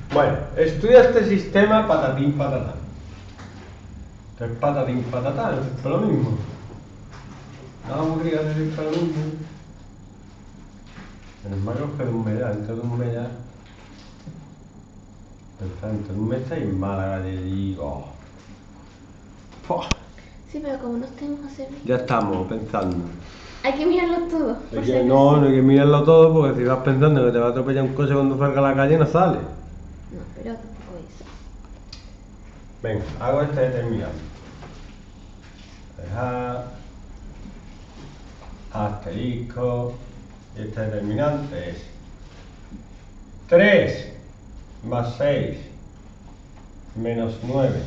Bueno, estudia este sistema patatín patatán. Esto es patatín patatán, es lo mismo. No aburrido de decir lo mismo. Menos mal que de un mes ya, dentro de un mes ya. Dentro de un mes estáis en Málaga, te digo. ¡Fua! Sí, pero como no tenemos a hacer. Ya estamos pensando. Hay que mirarlo todo. por si No, acaso. no hay que mirarlo todo porque si vas pensando que te va a atropellar un coche cuando salga a la calle, no sale. No, pero tampoco eso. Venga, hago este determinante. Dejar asterisco. Y este determinante es 3 más 6 menos 9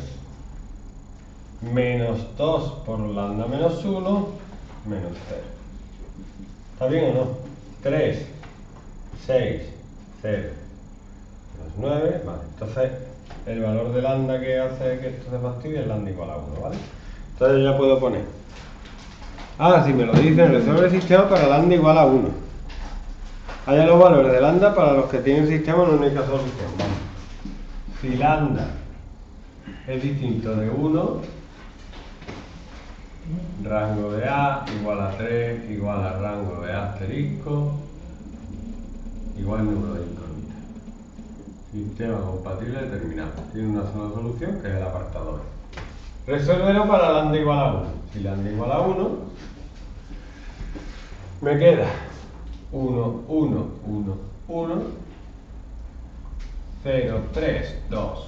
menos 2 por lambda menos 1 menos 0. ¿Está bien o no? 3, 6, 0, menos 9, vale. Entonces, el valor de lambda que hace que esto se fastidie es lambda igual a 1, ¿vale? Entonces ya puedo poner. Si me lo dicen, resuelve el sistema para lambda igual a 1. Haya los valores de lambda para los que tienen sistema en una única solución. ¿Vale? Si lambda es distinto de 1, rango de A igual a 3 igual a rango de A asterisco igual número de incógnitas. Sistema compatible determinado. Tiene una sola solución que es el apartado B. Resuélvelo para lambda igual a 1. Si lambda igual a 1, me queda 1, 1, 1, 1, 0, 3, 2,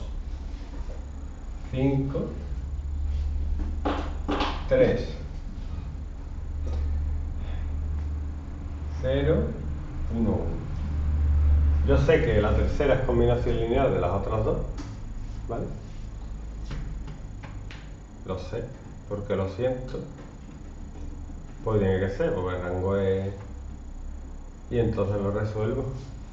5, 3, 0, 1, 1. Yo sé que la tercera es combinación lineal de las otras dos, ¿vale? Lo sé, porque lo siento. Pues tiene que ser, porque el rango es... Y entonces lo resuelvo.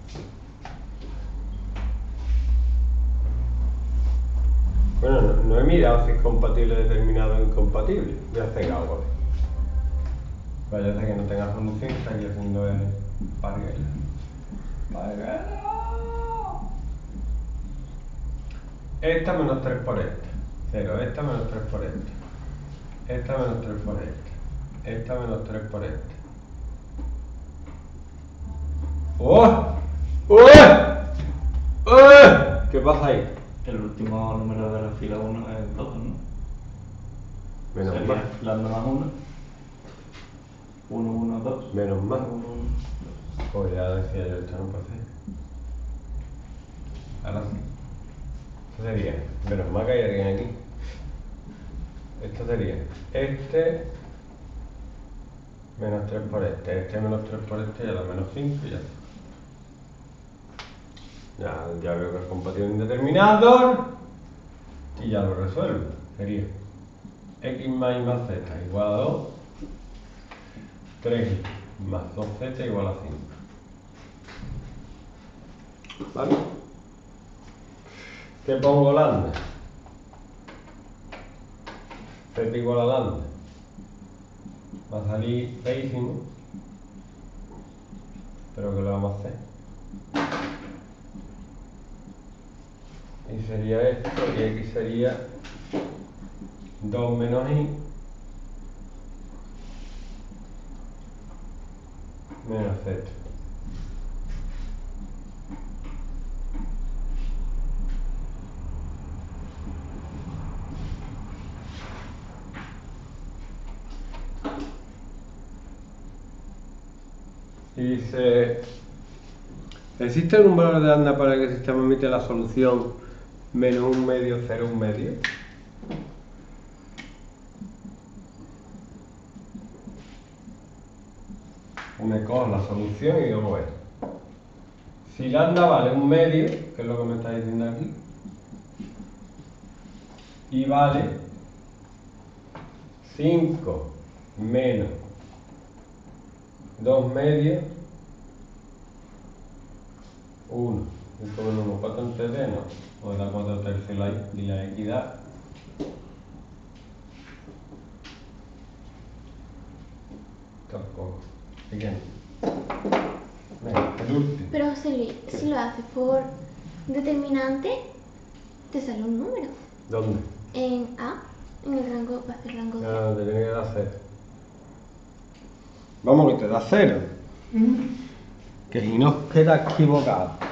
Bueno, no he mirado si es compatible determinado o incompatible. Voy a hacer algo. Vaya que no tenga solución, está aquí haciendo el parguela. Esta menos 3 por esta. 0. Esta menos 3 por esta. Esta menos 3 por esta. Esta menos 3 por esta. ¡Oh! ¡Oh! ¡Oh! ¿Qué pasa ahí? El último número de la fila 1 es 2, ¿no? Menos Sería más. lambda más 1. 1, 1, 2. Menos más. 1, 1, 2. Pues ya decía yo, esto no puede ser. Ahora sí. Esto sería, menos mal que hay alguien aquí. Esto sería este menos 3 por este menos 3 por este y a la menos 5 y ya está. Ya veo que es compatible indeterminado y ya lo resuelvo. Sería x más y más z igual a 2, 3 más 2z igual a 5. ¿Vale? ¿Qué pongo lambda? Z igual a lambda. Va a salir feísimo, pero ¿qué lo vamos a hacer? Y sería esto, y x sería 2 menos y menos z. Y dice, ¿existe algún valor de lambda para que el sistema emite la solución menos 1 medio, 0, 1 medio? Me cojo la solución y digo, bueno, si lambda vale 1 medio, que es lo que me está diciendo aquí, y vale 5 menos 2 medios, 1. 5 menos 1, 4 en TD, no. O da 4 tercios y la equidad. Tampoco. Siguiente. Venga, el último. Pero José Luis, si lo haces por Determinante, te sale un número. ¿Dónde? En A, en el rango, va a ser rango de A. Ya, te tenía que dar 0. Vamos, que te da 0. Que si no queda equivocado.